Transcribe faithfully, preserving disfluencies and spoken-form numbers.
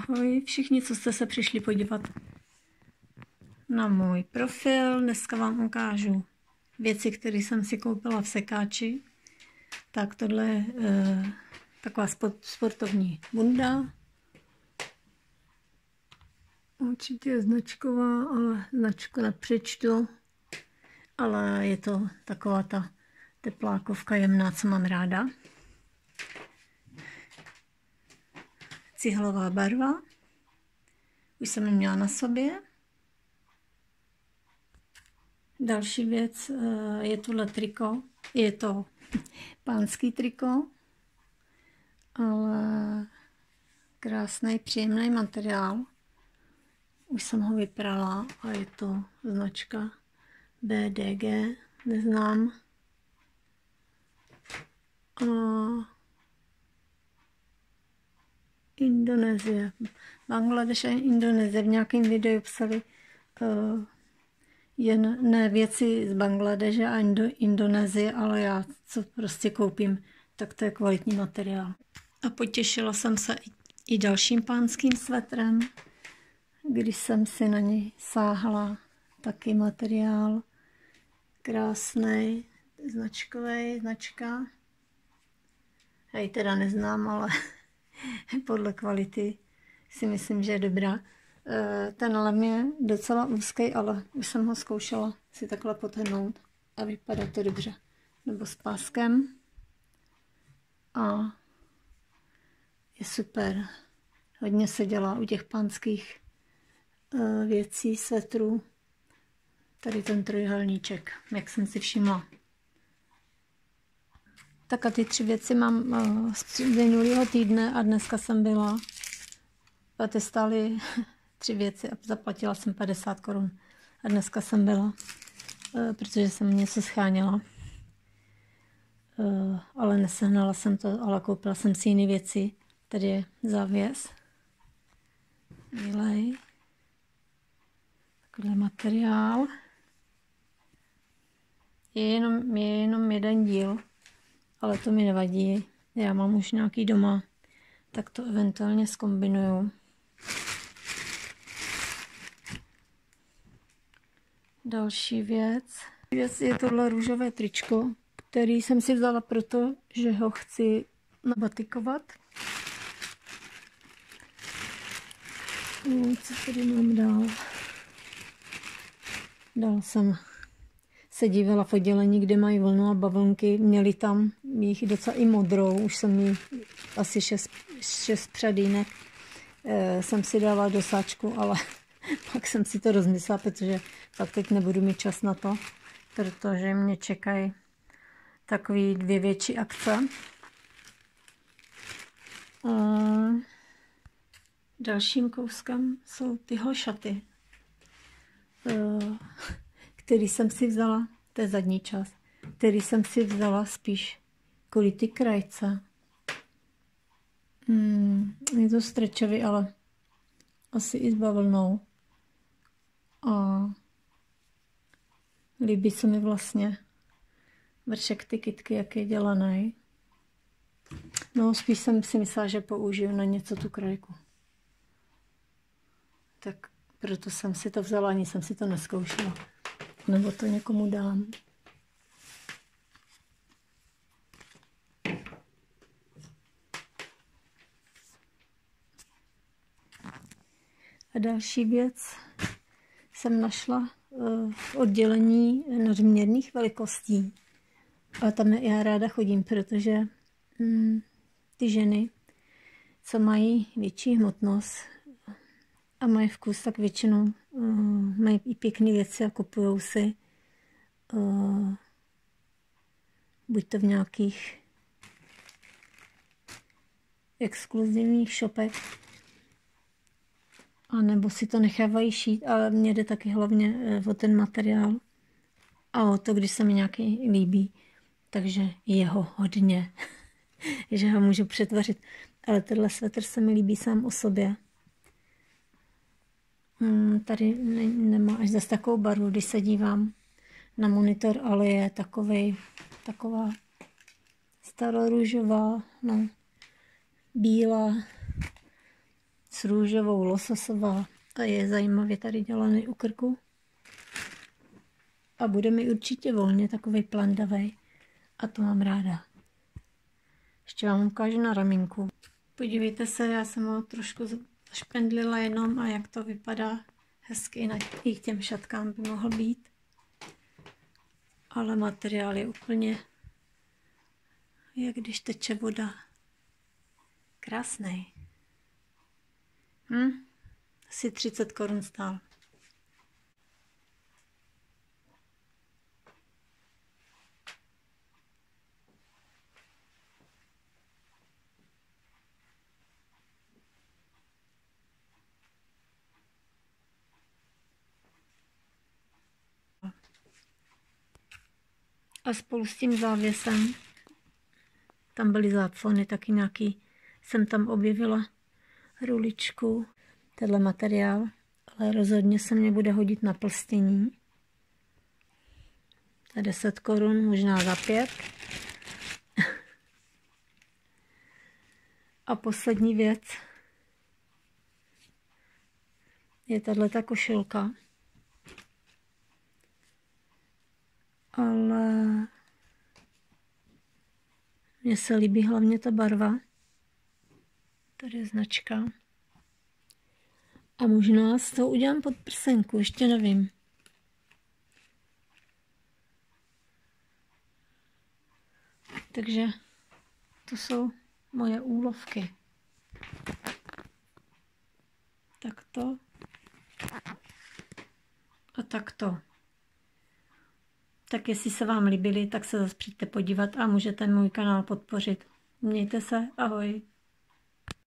Ahoj všichni, co jste se přišli podívat na můj profil. Dneska vám ukážu věci, které jsem si koupila v sekáči. Tak tohle je e, taková sportovní bunda. Určitě je značková, ale značku nepřečtu. Ale je to taková ta teplákovka jemná, co mám ráda. Cihlová barva. Už jsem ji měla na sobě. Další věc je tohle triko. Je to pánský triko, ale krásný, příjemný materiál. Už jsem ho vyprala a je to značka B D G, neznám. A Indonésie. Bangladeš a Indonésie v nějakém videu psali uh, jen ne věci z Bangladeže a Indo, Indonésie, ale já, co prostě koupím, tak to je kvalitní materiál. A potěšila jsem se i, i dalším pánským svetrem, když jsem si na něj sáhla. Taky materiál krásný, značkový, značka. Já ji teda neznám, ale podle kvality si myslím, že je dobrá. Ten lem je docela úzký, ale už jsem ho zkoušela si takhle potrhnout a vypadá to dobře. Nebo s páskem. A je super. Hodně se dělá u těch pánských věcí, svetrů. Tady ten trojuhelníček, jak jsem si všimla. Tak a ty tři věci mám uh, z minulého týdne a dneska jsem byla. A ty stály tři věci a zaplatila jsem padesát korun. A dneska jsem byla, uh, protože jsem něco scháněla. Uh, ale nesehnala jsem to, ale koupila jsem si jiné věci. Tady je závěs. Bílej. Takový materiál. Je jenom, je jenom jeden díl. Ale to mi nevadí. Já mám už nějaký doma, tak to eventuálně zkombinuju. Další věc. Věc je tohle růžové tričko, který jsem si vzala proto, že ho chci nabatikovat. Co tady mám dál? Dál jsem se dívala v oddělení, kde mají vlnu a bavlnky. Měli tam jich docela i modrou, už jsem jí asi šest, šest předínek e, jsem si dala do sáčku, ale pak jsem si to rozmyslela, protože pak teď nebudu mít čas na to, protože mě čekají takový dvě větší akce. E, dalším kouskem jsou tyhle šaty, e, který jsem si vzala, to je zadní část, který jsem si vzala spíš kvůli ty krajce. Hmm, je to stretchový, ale asi i s bavlnou. A líbí se mi vlastně vršek ty kytky, jak je dělaný. No, spíš jsem si myslela, že použiju na něco tu krajku. Tak proto jsem si to vzala, ani jsem si to nezkoušela. Nebo to někomu dám. A další věc jsem našla v oddělení nadměrných velikostí. A tam já ráda chodím, protože hm, ty ženy, co mají větší hmotnost a mají vkus, tak většinou uh, mají i pěkné věci a kupují si uh, buď to v nějakých exkluzivních shopech, a nebo si to nechávají šít, ale mně jde taky hlavně uh, o ten materiál a o to, když se mi nějaký líbí, takže je ho hodně, že ho můžu přetvořit, ale tenhle svetr se mi líbí sám o sobě. Tady ne, nemá až zase takovou barvu, když se dívám na monitor, ale je takovej, taková starorůžová, no, bílá, s růžovou lososová a je zajímavě tady dělaný u krku. A bude mi určitě volně takovej plandavej a to mám ráda. Ještě vám ukážu na ramínku. Podívejte se, já jsem ho trošku zašpendlila jenom a jak to vypadá hezky, na i k těm šatkám by mohl být. Ale materiál je úplně, jak když teče voda. Krásnej. Hm? Asi třicet korun stál. A spolu s tím závěsem, tam byly záclony taky nějaký, jsem tam objevila ruličku, tenhle materiál, ale rozhodně se mě bude hodit na plstění. Za deset korun, možná za pět. A poslední věc je tato košilka. Ale mně se líbí hlavně ta barva. Tady je značka. A možná z toho udělám podprsenku, ještě nevím. Takže to jsou moje úlovky. Takto. A takto. Tak jestli se vám líbily, tak se zase přijďte podívat a můžete můj kanál podpořit. Mějte se, ahoj.